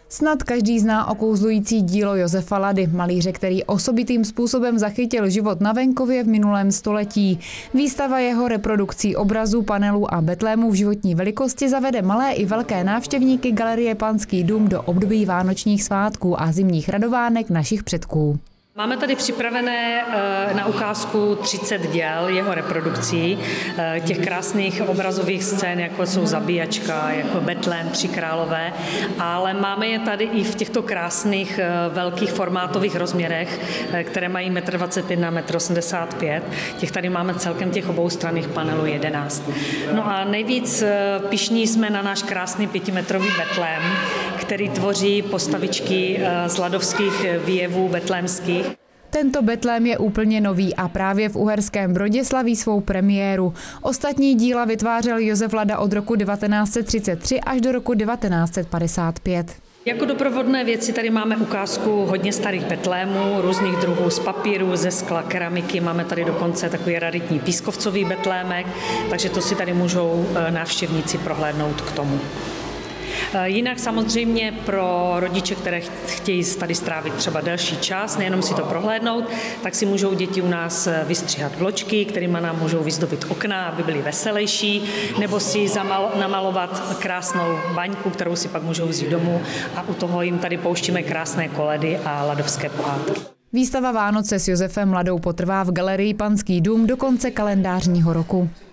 Snad každý zná okouzlující dílo Josefa Lady, malíře, který osobitým způsobem zachytil život na venkově v minulém století. Výstava jeho reprodukcí obrazů, panelů a betlémů v životní velikosti zavede malé i velké návštěvníky Galerie Panský dům do období vánočních svátků a zimních radovánek našich předků. Máme tady připravené na ukázku 30 děl jeho reprodukcí, těch krásných obrazových scén, jako jsou Zabíjačka, jako Betlém, Tři králové, ale máme je tady i v těchto krásných velkých formátových rozměrech, které mají 1,25 m na 1,85 m. Těch tady máme celkem těch oboustranných panelů 11. No a nejvíc pyšní jsme na náš krásný 5metrový Betlém, který tvoří postavičky z ladovských výjevů betlémských. Tento betlém je úplně nový a právě v Uherském Brodě slaví svou premiéru. Ostatní díla vytvářel Josef Lada od roku 1933 až do roku 1955. Jako doprovodné věci tady máme ukázku hodně starých betlémů, různých druhů z papíru, ze skla, keramiky. Máme tady dokonce takový raritní pískovcový betlémek, takže to si tady můžou návštěvníci prohlédnout k tomu. Jinak samozřejmě pro rodiče, které chtějí tady strávit třeba delší čas, nejenom si to prohlédnout, tak si můžou děti u nás vystřihat vločky, kterými nám můžou vyzdobit okna, aby byly veselější, nebo si namalovat krásnou baňku, kterou si pak můžou vzít domů, a u toho jim tady pouštíme krásné koledy a ladovské pohádky. Výstava Vánoce s Josefem Ladou potrvá v Galerii Panský dům do konce kalendářního roku.